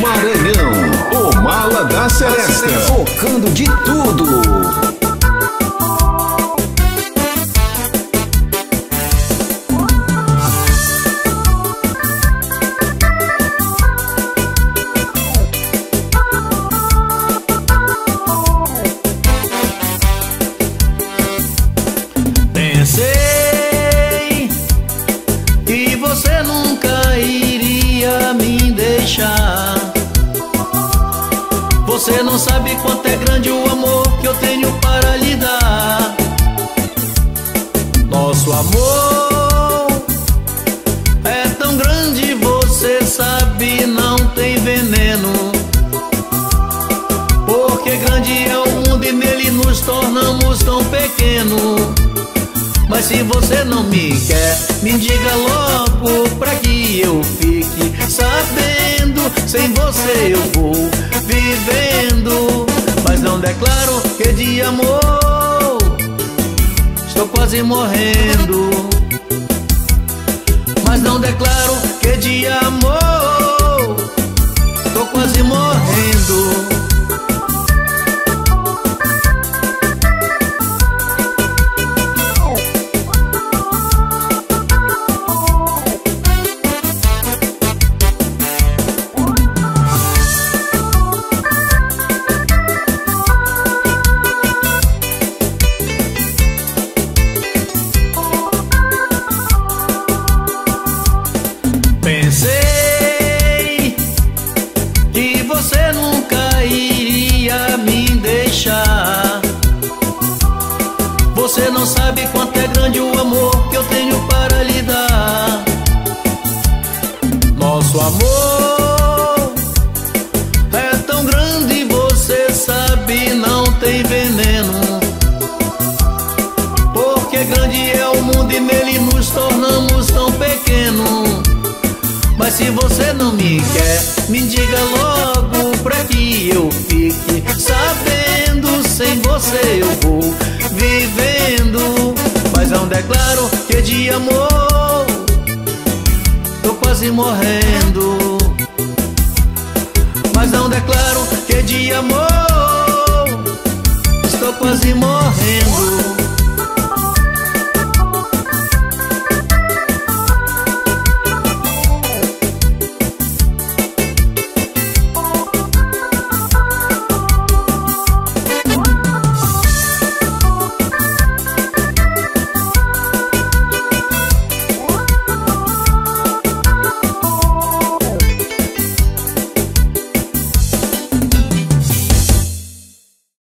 Maranhão, o Mala da Seresta, tocando de tudo. Pensei que você nunca iria me deixar. Você não sabe quanto é grande o amor que eu tenho para lhe dar. Nosso amor é tão grande, você sabe, não tem veneno. Porque grande é o mundo e nele nos tornamos tão pequenos. Mas se você não me quer, me diga logo pra que eu fique sabendo. Sem você eu vou vivendo, mas não declaro que de amor estou quase morrendo. Mas não declaro que de amor estou quase morrendo. Pensei que você nunca iria me deixar. Você não sabe quanto é grande o amor que eu tenho para lhe dar. Nosso amor é tão grande, você sabe, não tem veneno. Porque grande é o mundo e nele nos tornamos tão pequenos. Mas se você não me quer, me diga logo pra que eu fique sabendo. Sem você eu vou vivendo, mas não declaro que de amor tô quase morrendo. Mas não declaro que de amor estou quase morrendo.